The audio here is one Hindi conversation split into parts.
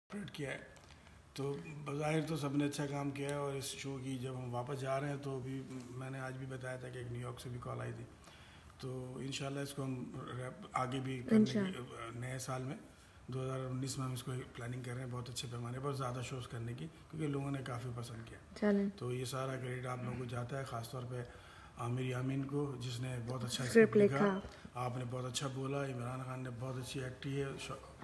ऑपरेट किया है। तो बज़ाहिर तो सबने अच्छा काम किया है। और इस शो की जब हम वापस जा रहे हैं तो भी मैंने आज भी बताया था कि एक न्यूयॉर्क से भी कॉल आई थी, तो इंशाल्लाह इसको हम आगे भी करने नए साल में 2019 में हम इसको प्लानिंग कर रहे हैं बहुत अच्छे पैमाने पर ज़्यादा शोज़ करने की, क्योंकि लोगों ने काफ़ी पसंद किया। तो ये सारा क्रेडिट आप लोगों को जाता है, ख़ासतौर पे आमिर यामीन को जिसने बहुत अच्छा स्क्रिप्ट लिखा। आपने बहुत अच्छा बोला, इमरान खान ने बहुत अच्छी एक्ट की है,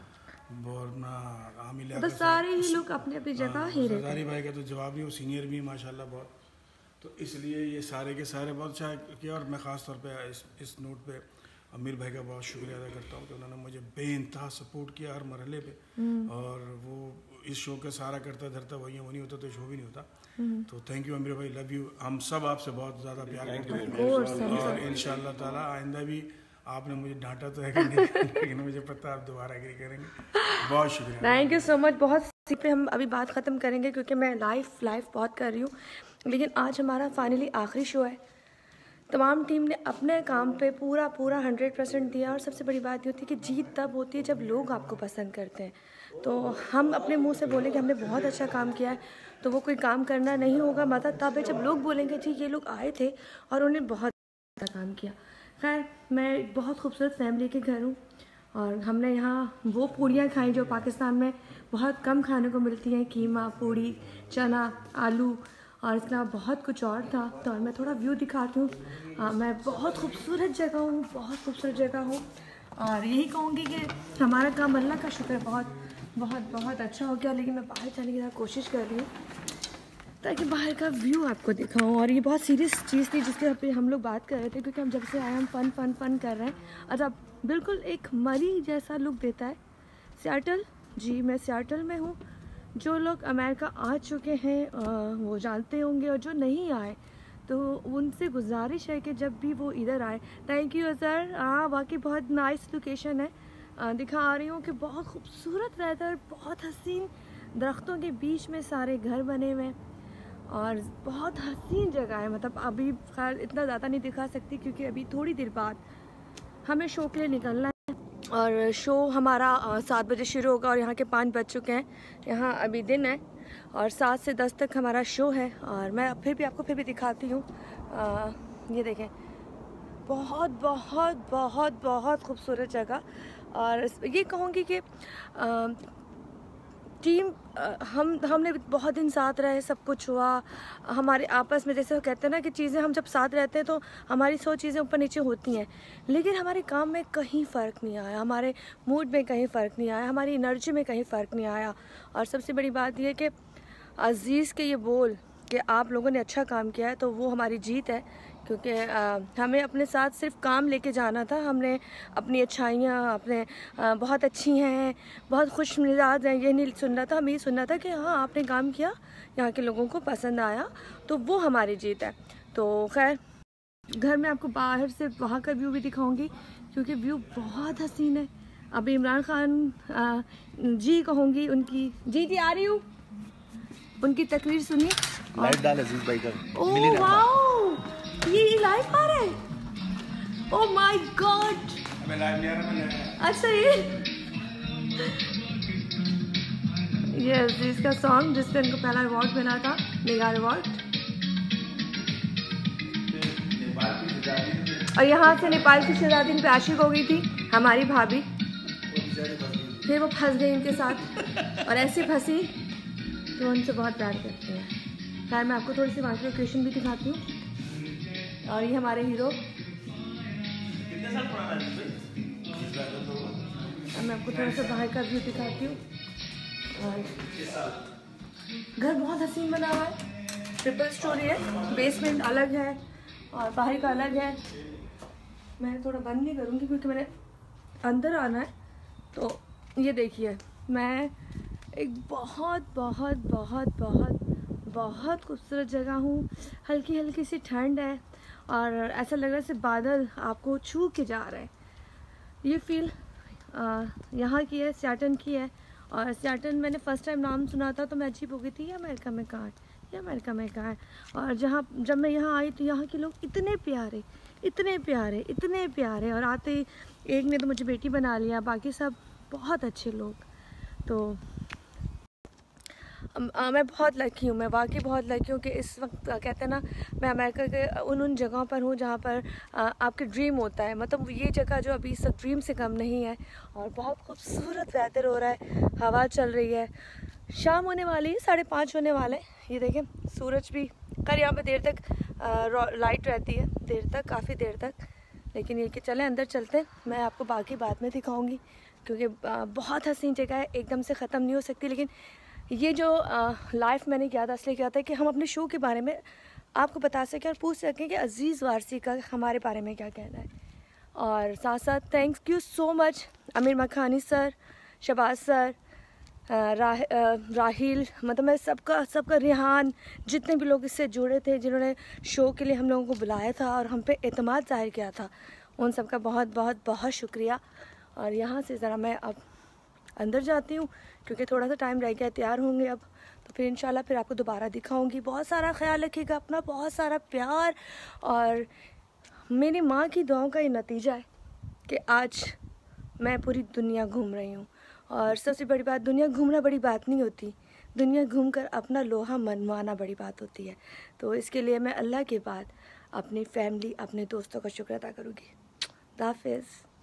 तो सारे ही लोग अपने अपनी जगह ही रहते हैं। सरदारी भाई का तो जवाब नहीं, वो सीनियर भी माशाल्लाह बहुत, तो इसलिए ये सारे के सारे बहुत अच्छा किया। और मैं ख़ास तौर पे इस नोट पे आमिर भाई का बहुत शुक्रिया अदा करता हूँ कि उन्होंने मुझे बेइंतहा सपोर्ट किया हर मरहले पे। और वो इस शो का सारा करता धरता वही नहीं होता तो शो भी नहीं होता। तो थैंक यू आमिर भाई, लव यू। हम सब आपसे बहुत ज़्यादा प्यार करते हैं और इंशाल्लाह ताला आइंदा भी आपने मुझे डांटा तो है लेकिन मुझे पता है आप दोबारा एग्री करेंगे। बहुत शुक्रिया, थैंक यू सो मच। बहुत सी पे हम अभी बात ख़त्म करेंगे क्योंकि मैं लाइव बहुत कर रही हूँ, लेकिन आज हमारा फाइनली आखिरी शो है। तमाम टीम ने अपने काम पे पूरा 100% दिया। और सबसे बड़ी बात ये होती है कि जीत तब होती है जब लोग आपको पसंद करते हैं। तो हम अपने मुंह से बोलें कि हमने बहुत अच्छा काम किया है, तो वो कोई काम करना नहीं होगा, मतलब तब है जब लोग बोलेंगे जी ये लोग आए थे और उन्हें बहुत अच्छा काम किया। खैर, मैं एक बहुत खूबसूरत फैमिली के घर हूँ और हमने यहाँ वो पूड़ियाँ खाई जो पाकिस्तान में बहुत कम खाने को मिलती हैं, कीमा, पूड़ी, चना, आलू और इसके अलावा बहुत कुछ और था। तो मैं थोड़ा व्यू दिखाती हूँ। मैं बहुत खूबसूरत जगह हूँ, बहुत खूबसूरत जगह हूँ और यही कहूँगी कि हमारा काम अल्लाह का शुक्र बहुत बहुत बहुत अच्छा हो गया। लेकिन मैं बाहर जाने की कोशिश कर रही हूँ ताकि बाहर का व्यू आपको दिखाऊं। और ये बहुत सीरियस चीज़ थी जिसके पे हम लोग बात कर रहे थे, क्योंकि हम जब से आए हम फन कर रहे हैं। अच्छा, बिल्कुल एक मरी जैसा लुक देता है सियाटल। जी, मैं सियाटल में हूँ। जो लोग अमेरिका आ चुके हैं वो जानते होंगे, और जो नहीं आए तो उनसे गुजारिश है कि जब भी वो इधर आए। Thank you sir. वाकई बहुत नाइस लोकेशन है। दिखा रही हूँ कि बहुत खूबसूरत वेदर, बहुत हसीन दरख्तों के बीच में सारे घर बने हुए और बहुत हसीन जगह है। मतलब अभी खैर इतना ज़्यादा नहीं दिखा सकती क्योंकि अभी थोड़ी देर बाद हमें शो के लिए निकलना है और शो हमारा 7 बजे शुरू होगा और यहाँ के 5 बज चुके हैं। यहाँ अभी दिन है और 7 से 10 तक हमारा शो है। और मैं फिर भी दिखाती हूँ। ये देखें, बहुत बहुत बहुत बहुत खूबसूरत जगह। और ये कहूँगी कि टीम हमने बहुत दिन साथ रहे, सब कुछ हुआ हमारे आपस में। जैसे वो कहते हैं ना कि चीज़ें हम जब साथ रहते हैं तो हमारी 100 चीज़ें ऊपर नीचे होती हैं, लेकिन हमारे काम में कहीं फ़र्क नहीं आया, हमारे मूड में कहीं फ़र्क नहीं आया, हमारी एनर्जी में कहीं फ़र्क नहीं आया। और सबसे बड़ी बात यह कि अज़ीज़ के ये बोल कि आप लोगों ने अच्छा काम किया है, तो वो हमारी जीत है। क्योंकि हमें अपने साथ सिर्फ काम लेके जाना था। हमने अपनी अच्छाइयाँ अपने बहुत अच्छी हैं, बहुत खुश मिजाज हैं, ये नहीं सुनना था। हमें ये सुनना था कि हाँ आपने काम किया, यहाँ के लोगों को पसंद आया, तो वो हमारी जीत है। तो खैर, घर में आपको बाहर से वहाँ का व्यू भी दिखाऊंगी क्योंकि व्यू बहुत हसीन है। अभी इमरान खान जी कहूँगी, उनकी जी आ रही हूँ, उनकी तकरीर सुनिए। लाइव डाल अजीज भाई का। ओह वाओ, ये लाइव आ रहा है। ओह माय गॉड, मैं लाइव नहीं आ रहा। अच्छा ये अजीज का सॉन्ग जिस पे उनको पहला अवार्ड मिला था, निगार अवार्ड। और यहाँ से नेपाल की शहजादी पे आशिक हो गई थी हमारी भाभी, फिर वो फंस गई इनके साथ और ऐसे फंसी तो उनसे बहुत प्यार करते हैं। खैर, मैं आपको थोड़ी सी वहाँ की लोकेशन भी दिखाती हूँ। और ये हमारे हीरो, मैं आपको थोड़ा सा बाहर का व्यू दिखाती हूँ। और घर बहुत हसीन बना हुआ है, ट्रिपल स्टोरी है, बेसमेंट अलग है और बाहर का अलग है। मैं थोड़ा बंद नहीं करूँगी क्योंकि मैंने अंदर आना है। तो ये देखिए, मैं एक बहुत बहुत बहुत बहुत बहुत खूबसूरत जगह हूँ। हल्की हल्की सी ठंड है और ऐसा लग रहा है जैसे बादल आपको छू के जा रहे हैं। ये फील यहाँ की है, सियाटल की है। और सियाटल मैंने फ़र्स्ट टाइम नाम सुना था तो मैं अजीब हो गई थी, ये अमेरिका में कहाँ है, ये अमेरिका में कहाँ है। और जब मैं यहाँ आई तो यहाँ के लोग इतने प्यारे, इतने प्यारे, इतने प्यारे। और आते ही एक ने तो मुझे बेटी बना लिया, बाकी सब बहुत अच्छे लोग। तो मैं बहुत लकी हूँ, मैं वाकई बहुत लकी हूँ कि इस वक्त कहते हैं ना, मैं अमेरिका के उन जगहों पर हूँ जहाँ पर आपके ड्रीम होता है। मतलब ये जगह जो अभी सब ड्रीम से कम नहीं है, और बहुत खूबसूरत वेदर हो रहा है, हवा चल रही है। शाम होने वाली है, 5:30 होने वाले हैं। ये देखें सूरज भी, कर यहाँ पर देर तक लाइट रहती है, देर तक, काफ़ी देर तक। लेकिन ये कि चलें अंदर चलते हैं, मैं आपको बाकी बाद में दिखाऊंगी, क्योंकि बहुत हसीन जगह है, एकदम से ख़त्म नहीं हो सकती। लेकिन ये जो लाइफ मैंने किया था, इसलिए किया था कि हम अपने शो के बारे में आपको बता सकें और पूछ सकें कि अज़ीज़ वारसी का हमारे बारे में क्या कहना है। और साथ साथ thank you so much Aamir Makhani sir, Shahbaz sir, Rahil, मतलब मैं सबका रिहान, जितने भी लोग इससे जुड़े थे, जिन्होंने शो के लिए हम लोगों को बुलाया था और हम पे एतमाद ज़ाहिर किया था, उन सबका बहुत बहुत बहुत शुक्रिया। और यहाँ से ज़रा मैं अब अंदर जाती हूँ, क्योंकि थोड़ा सा टाइम रह गया, तैयार होंगे अब, तो फिर इंशाल्लाह फिर आपको दोबारा दिखाऊंगी। बहुत सारा ख्याल रखिएगा अपना, बहुत सारा प्यार, और मेरी माँ की दुआओं का ये नतीजा है कि आज मैं पूरी दुनिया घूम रही हूँ। और सबसे बड़ी बात, दुनिया घूमना बड़ी बात नहीं होती, दुनिया घूमकर अपना लोहा मनवाना बड़ी बात होती है। तो इसके लिए मैं अल्लाह के बाद अपनी फैमिली, अपने दोस्तों का शुक्र अदा करूँगी। खुदा हाफिज़।